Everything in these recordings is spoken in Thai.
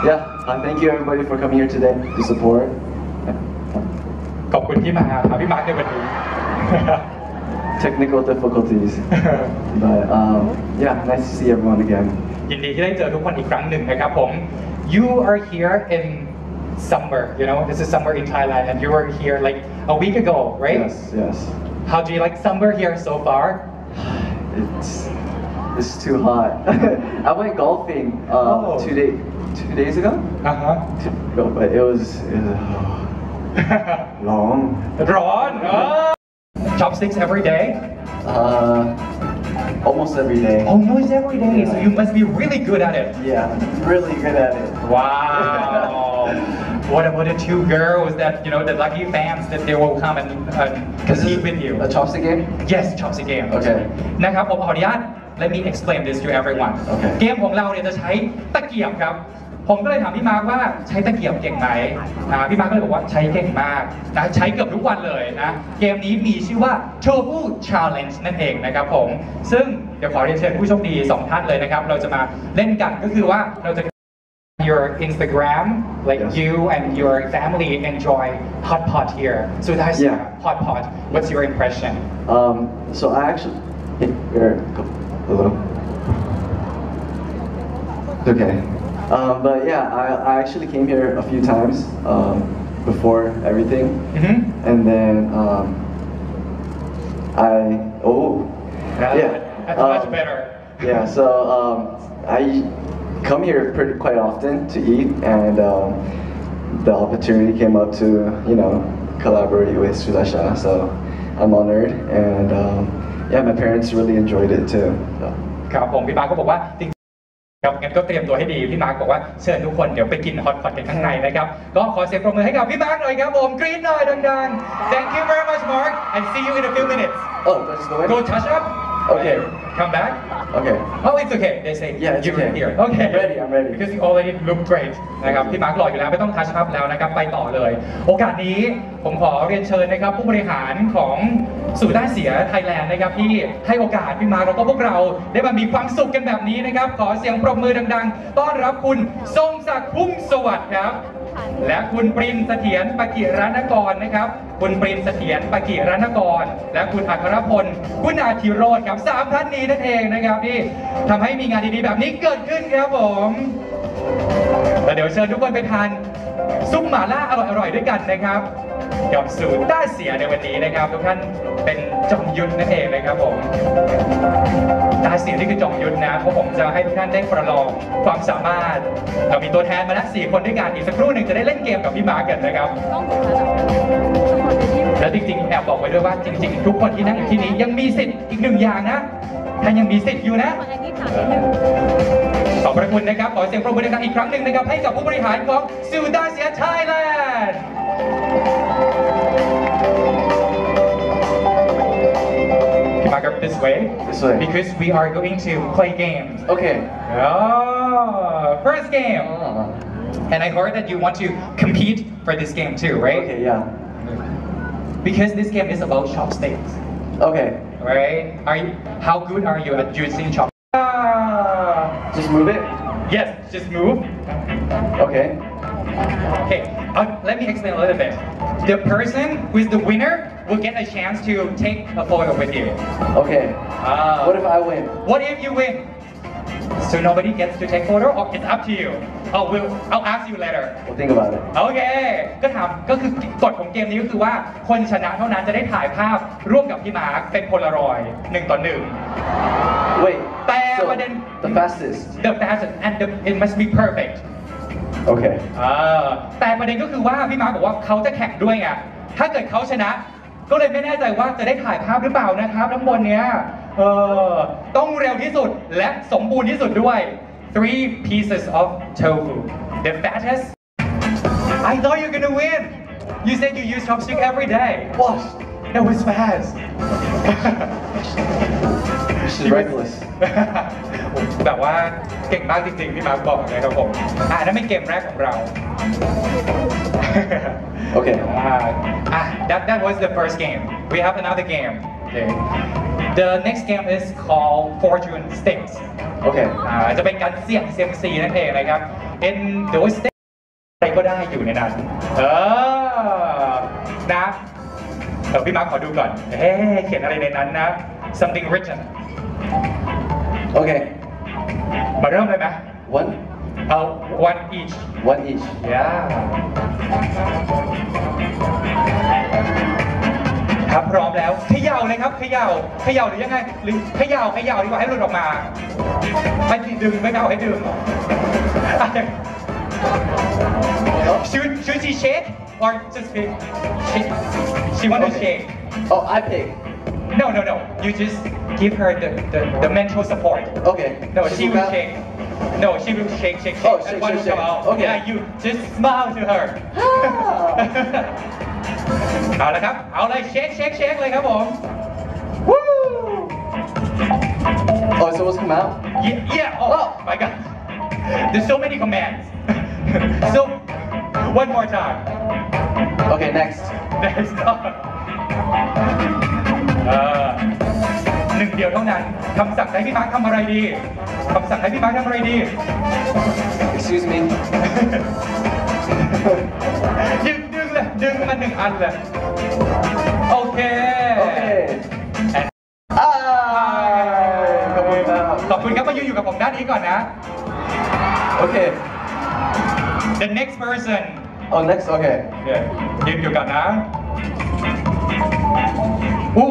Yeah, thank you everybody for coming here today to support. ขอบคุณที่มาครับพี่มาร์คในวันนี้ Technical difficulties, but yeah, nice to see everyone again. ยินดีที่ได้เจอทุกคนอีกครั้งหนึ่งนะครับผม You are here in summer, you know, this is summer in Thailand, and you were here like a week ago, right? Yes, yes. How do you like summer here so far? It's too hot. I went golfing Oh. 2 days ago. But it was long. ร้อน Chopsticks every day? Almost every day. Almost every day, so you must be really good at it. Yeah, really good at it. Wow. What about the two girls that, you know, the lucky fans that they will come and compete with you? A chopstick game? Yes, chopstick game. Okay. นะครับผมขออนุญาต Let me explain this to everyone. Okay. เกมของเราเนี่ยจะใช้ตะเกียบครับ ผมก็เลยถามพี่มาร์คว่าใช้ตะเกียบเก่งไหมพี่มาร์คก็เลยบอกว่าใช้เก่งมากนะใช้เกือบทุกวันเลยนะ เกมนี้มีชื่อว่า Tofu Challenge นั่นเองนะครับผม ซึ่งเดี๋ยวขอเรียนเชิญผู้โชคดี2ท่านเลยนะครับ เราจะมาเล่นกันก็คือว่าเราจะYour Instagram, like yes. you and your family enjoy hot pot here. So that's hot pot. What's your impression? So I actually here, hello. Okay, but yeah, I actually came here a few times before everything, and then That's much better. Yeah, so I come here quite often to eat, and the opportunity came up to, you know, collaborate with Sudasha, so I'm honored, and yeah, my parents really enjoyed it too. ครับผมพี่มาร์คก็บอกว่าครับงั้นก็เตรียมตัวให้ดีพี่มาร์คบอกว่าเชิญทุกคนเดี๋ยวไปกินฮอตพอตกันข้างในนะครับก็ขอเสียงปรบมือให้กับพี่มาร์คหน่อยครับผมกรี๊ดหน่อยดังๆ Thank you very much Mark and see you in a few minutes. Oh, just go in? Go touch up. Okay. Come back. Okay. Oh, it's okay. They say Yeah, it's you're okay. here. Okay. I'm ready. Because you already look great นะครับพี่มาร์คหล่ออยู่แล้วไม่ต้องทัชอัพแล้วนะครับไปต่อเลย โอกาสนี้ผมขอเรียนเชิญนะครับผู้บริหารของศูนย์ด้านเสียไทยแลนด์นะครับที่ให้โอกาสพี่มาร์คแล้วก็พวกเราได้มามีความสุขกันแบบนี้นะครับขอเสียงปรบมือดังๆต้อนรับคุณทรงศักดิ์พุ่มสวัสดิ์ครับและคุณปรินเสถียรปกิรานกรนะครับคุณปรินเสถียรปกิรานกรและคุณอัครพลคุณอาธิโรจน์ครับ3ท่านนี้นั่นเองนะครับที่ทำให้มีงานดีๆแบบนี้เกิดขึ้นครับผมแล้วเดี๋ยวเชิญทุกคนไปทานซุปหม่าล่าอร่อยๆด้วยกันนะครับกับศูนย์ต้าเสียในวันนี้นะครับทุกท่านเป็นจอมยุทธนั่นเองนะครับผมต้าเสียนี่คือจอมยุทธนะเพราะผมจะให้ทุกท่านได้ประลองความสามารถเรามีตัวแทนมาแล้ว4คนด้วยกันอีกสักครู่หนึ่งจะได้เล่นเกมกับพี่มาร์คกันนะครับและจริงๆแอบบอกไว้ด้วยว่าจริงๆทุกคนที่นั่งอยู่ที่นี้ยังมีสิทธิ์อีก1อย่างนะท่านยังมีสิทธิ์อยู่นะขอบพระคุณนะครับขอเสียงปรบมือดังๆอีกครั้งหนึ่งนะครับให้กับผู้บริหารของซูดาเซียไทยแลนด์Back up this way. This way. Because we are going to play games. Okay. First game. And I heard that you want to compete for this game too, right? Okay, yeah. Because this game is about chopsticks. Okay. Right? How good are you at using chopsticks? Just move it? Yes, just move. Okay. Okay, let me explain a little bit. The person who is the winner will get a chance to take a photo with you. Okay. What if I win? What if you win? So nobody gets to take photo, or it's up to you. I'll ask you later. We'll think about it. โอเคก็คือกฎของเกมนี้ก็คือว่าคนชนะเท่านั้นจะได้ถ่ายภาพร่วมกับพี่มาร์คเป็นโพลารอยด์1 ต่อ 1 Wait. แต่ So ประเด็น the fastest. The fastest and it must be perfect. Okay. แต่ประเด็นก็คือว่าพี่มาร์คบอกว่าเขาจะแข่งด้วยไงถ้าเกิดเขาชนะก็เลยไม่แน่ใจว่าจะได้ถ่ายภาพหรือเปล่านะครับทั้งบนเนี้ยต้องเร็วที่สุดและสมบูรณ์ที่สุดด้วย 3 pieces of tofu the fattest I thought you're gonna win you said you use chopstick every day What? that was fast This is reckless. แบบว่าเก่งมากจริงๆพี่มาร์คบอกนะครับผมนั่นเป็นเกมแรกของเรา Okay. That was the first game. We have another game. Okay. The next game is called Fortune Sticks. Okay. จะเป็นการเสี่ยงเซียมซีนั่นเองนะครับ In those sticks อะไรก็ได้อยู่ในนั้นนะพี่มาร์คขอดูก่อนเขียนอะไรในนั้นนะ something written Okay. มาเริ่มเลยไหม One. One each. One each. Yeah. ครับพร้อมแล้วเขย่าเลยครับเขย่าหรือยังไงหรือเขย่าดีกว่าให้หลุดออกมาให้ดึงไม่เอาให้ดึงshould she shake or just shake she want to shake Oh, I pick. no you just give her the mental support Okay. no she will shake no she will shake Oh, and shake, one shake, will shake. come out Okay. yeah you just smile to her เอาละครับเอาเลยเช็คเลยครับผม Woo Oh, it's supposed to come out? yeah oh my god there's so many commands so one more time Okay, next. หนึ่งเดียวเท่านั้นคำสั่งให้พี่มาร์คทำอะไรดีคำสั่งให้พี่มาร์คทำอะไรดี Excuse me. ดึงมาหนึ่งอันเลยโอเค Okay. ขอบคุณครับมาอยู่กับผมด้านนี้ก่อนนะ Okay. The next person Oh, next. Okay. ยืนอยู่ก่อนนะอู้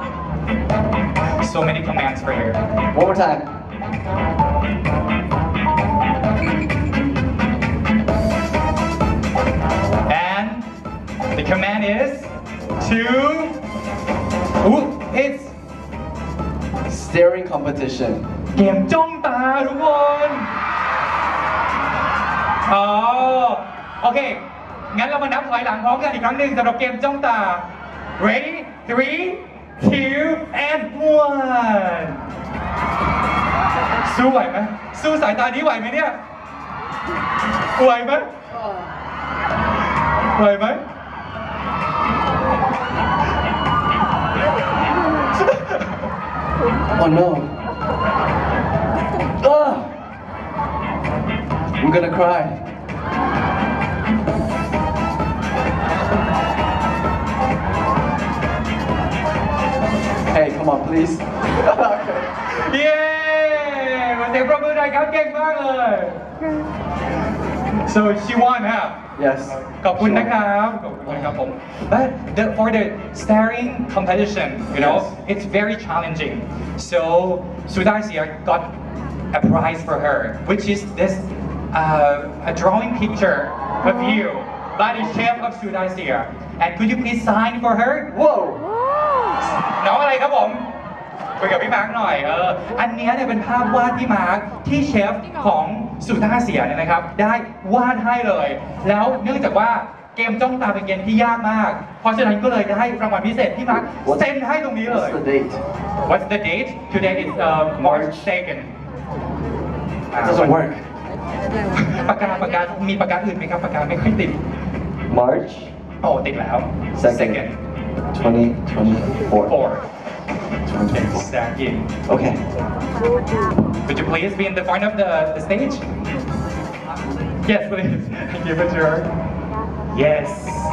so many commands for you One more time. and the command is to it's Staring competition. เกมจ้องตาทุกคนโอเค งั้นเรามานับถอยหลังพร้อมกันอีกครั้งหนึ่งสำหรับเกมจ้องตา ready 3 2 and 1สู้ไหวไหมสู้สายตานี้ไหวไหมเนี่ยไหวไหมไหวไหม Oh no. I'm gonna cry. Hey, come on, please. เย้ขอเสียงปรบมือหน่อยครับเก่งมากเลย so she won ฮะ Yes. ขอบคุณนะครับขอบคุณครับผม but for the staring competition you know Yes. it's very challenging so Sudaisia got a prize for her which is this a drawing picture of you by the chef of Sudaisia and could you please sign for her Whoa. น้องอะไรครับผมคุยกับพี่มาร์คหน่อยอันเนี้ยเนี่ยเป็นภาพวาดพี่มาร์คที่เชฟของสุท่าเสียเนี่ยนะครับได้วาดให้เลย แล้วเนื่องจากว่าเกมจ้องตาเป็นเกมที่ยากมาก เพราะฉะนั้นก็เลยได้รางวัลพิเศษพี่มาร์คเซ็นให้ตรงนี้เลย What's the date? What's the date? Today is March 2nd It doesn't work. ปากกามีปากกาอื่นไหมครับปากกาไม่ค่อยติด March โอ้ติดแล้ว 2nd, 2024. 2024. Exactly. Okay. Could you please be in the front of the stage? Yes, please. Give it to her. Yes.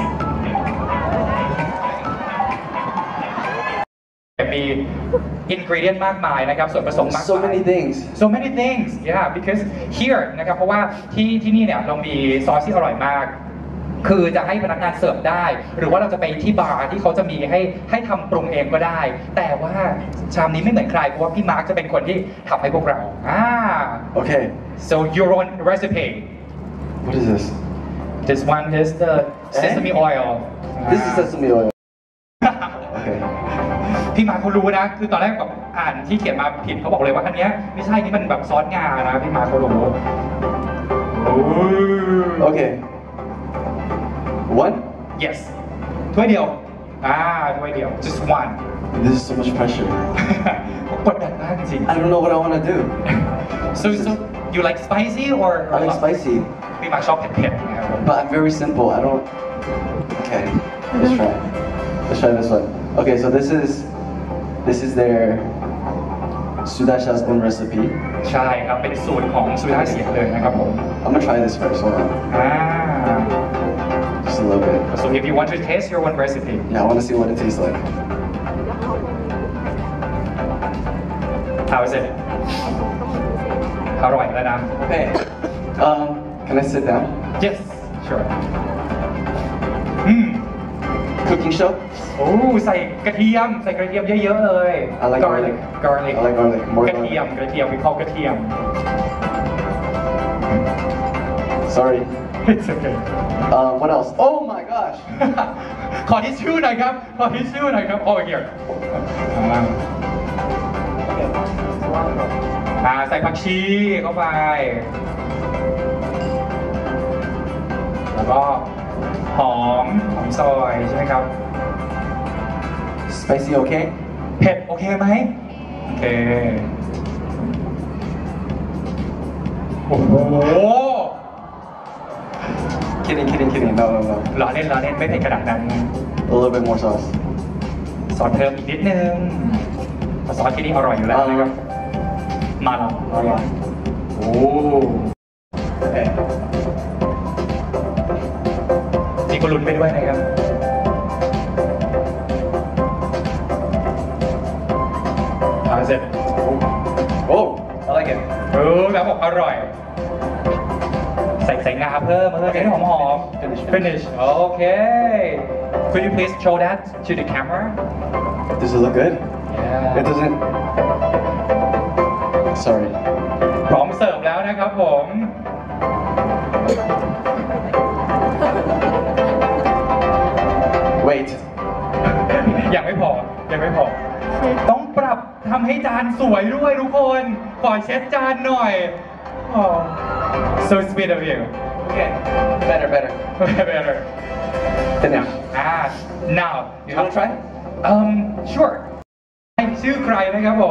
มี ingredient มากมายนะครับส่วนผสมมากมาย So many things. So many things yeah because here นะครับเพราะว่าที่นี่เนี่ยเรามีซอสที่อร่อยมาก คือจะให้พนักงานเสิร์ฟได้ หรือว่าเราจะไปที่บาร์ที่เขาจะมีให้ทำปรุงเองก็ได้ แต่ว่าชามนี้ไม่เหมือนใครเพราะว่าพี่มาร์คจะเป็นคนที่ทำให้พวกเรา Okay. so your own recipe What is this? this one is the sesame oil This is sesame oil. Okay. พี่มาร์คเขารู้นะ คือตอนแรกแบบอ่านที่เขียนมาผิดเขาบอกเลยว่าอันเนี้ยไม่ใช่นี่มันแบบซอสงานะพี่มาร์คเขารู้ Okay. One? yes ถ้วยเดียวถ้วยเดียว just one This is so much pressure. กดดันมากจริง I don't know what I want to do. so you like spicy or I like spicy, พี่มาร์คชอบเผ็ดๆนะครับ but I'm very simple. I don't. Okay. Let's try. Let's try this one. Okay, so this is This is their Sudasha's own recipe. ใช่ครับเป็นสูตรของสุดาเสียเลยนะครับผม I'm gonna try this first. Hold on. อ่า Just a little bit. so if you want to taste your one recipe Yeah, I want to see what it tastes like. how is it อร่อยแล้วนะ Okay. Can I sit down? yes sure Cooking show? โอ้ใส่กระเทียมเยอะๆเลย I like garlic garlic. I like garlic. More กระเทียม garlic. วิเคราะห์กระเทียม Sorry. it's okay What else? Oh my gosh. ขอทิชชู่หน่อยครับ over here ใส่ผักชีเข้าไป แล้วก็หอมซอยใช่ไหมครับ Spicy okay? เผ็ดโอเคไหมโอเค โอ้โห Kidding. No. ล้อเล่นไม่เผ็ดขนาดนั้น A little bit more sauce. ซอสเพิ่มอีกนิดนึงซอสที่นี่อร่อยอยู่แล้วนะครับ มาแล้วโอ้ Okay. มีกุหลุนไปด้วยนะครับ How is it? Oh, I like it. แล้วบอกอร่อย ใส่งาเพิ่มจะได้หอม Finish. Okay. Could you please show that to the camera? Does it look good? Yeah. It doesn't. Sorry. พร้อมเสิร์ฟแล้วนะครับผม Wait. ยังไม่พอ ต้องปรับทำให้จานสวยด้วยทุกคนขอเช็ดจานหน่อย Oh, so sweet of you. Okay. Better. Better. Finish. Now You wanna try? Sure. ชื่อใครนะครับผม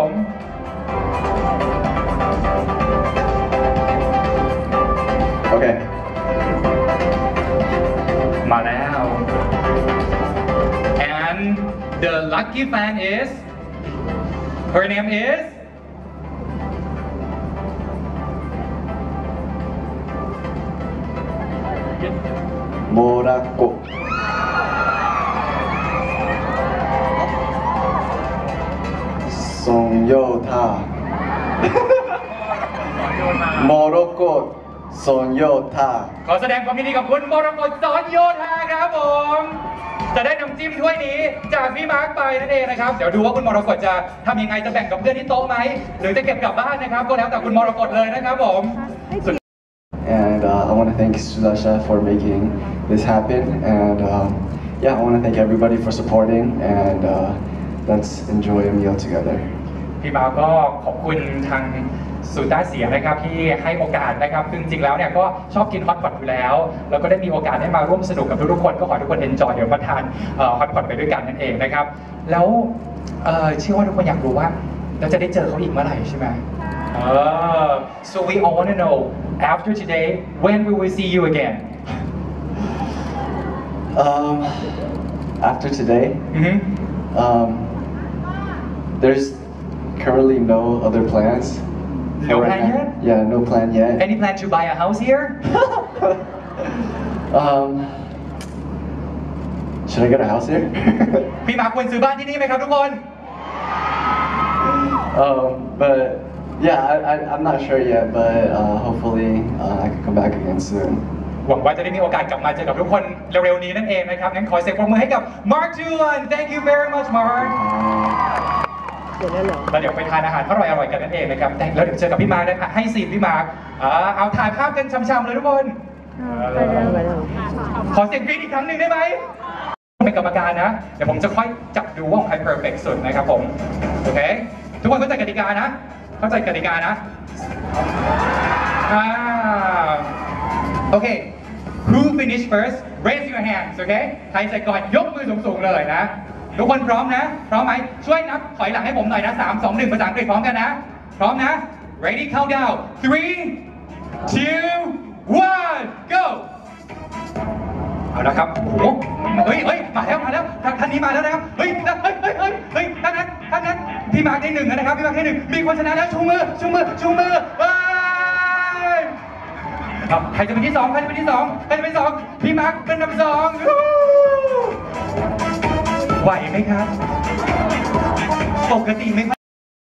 Okay. มาแล้ว and the lucky fan is her name is Morocco. Sonyota. Morocco. Sonyota. ขอแสดงความยินดีกับคุณมรกตสอนโยธาครับผม จะได้น้ำจิ้มถ้วยนี้จากพี่มาร์คไปนั่นเองนะครับ เดี๋ยวดูว่าคุณมรกตจะทำยังไงจะแบ่งกับเพื่อนที่โต๊ะไหมหรือจะเก็บกลับบ้านนะครับก็แล้วแต่คุณมรกตเลยนะครับผม And I want to thank Sudasha for making this happen. And yeah, I want to thank everybody for supporting. And let's enjoy a meal together. พี่มาร์คก็ขอบคุณทางสูตรต้าเสียนะครับที่ให้โอกาสนะครับซึ่งจริงแล้วเนี่ยก็ชอบกินฮอตพอตอยู่แล้วแล้วก็ได้มีโอกาสได้มาร่วมสนุกกับทุกๆคนก็ขอให้ทุกคนเอนจอยเดี๋ยวมาทานฮอตพอตไปด้วยกันนั่นเองนะครับแล้วเชื่อว่าทุกคนอยากรู้ว่าเราจะได้เจอเขาอีกเมื่อไหร่ใช่ไหมSo we all want to know after today when we will see you again After today, there's currently no other plans. No plan yet? Yeah, no plan yet. Any plan to buy a house here? Should I get a house here? พี่มาร์คควรซื้อบ้านที่นี่ไหมครับทุกคน But yeah, I'm not sure yet, but hopefully I can come back again soon. หวังว่าจะได้มีโอกาสกลับมาเจอกับทุกคนเร็วๆนี้นั่นเองนะครับงั้นขอเสียงปรบมือให้กับ Mark Juan Thank you very much Mark แล้วเดี๋ยวไปทานอาหารอร่อยๆกันนั่นเองนะครับแล้วเดี๋ยวเจอกับพี่มาร์คนะคะให้ซีนพี่มาร์คเอาถ่ายภาพกันช้ำๆเลยทุกคนขอเสียงกรี๊ดอีกครั้งหนึ่งได้ไหมเป็นกรรมการนะเดี๋ยวผมจะค่อยจับดูว่าใครเพอร์เฟกต์สุดนะครับผมโอเคทุกคนเข้าใจกติกานะโอเค Who finish first raise your hands โอเคใครเสร็จก่อนยกมือสูงๆเลยนะทุกคนพร้อมนะพร้อมไหมช่วยนับถอยหลังให้ผมหน่อยนะ3 2 1ภาษาอังกฤษพร้อมกันนะพร้อมนะ ready countdown 3 2 1 go เอาละครับโอ้โหเฮ้ยมาแล้วท่านนี้มาแล้วนะครับเฮ้ยท่านนั้นพี่มาร์คได้1นะครับพี่มาร์คได้1มีคนชนะแล้วชูมือว้ายครับใครจะเป็นที่2ใครจะเป็นที่2ใครจะเป็นที่2พี่มาร์คเป็นอันดับ2ไหวไหมครับปกติไม่ค่อย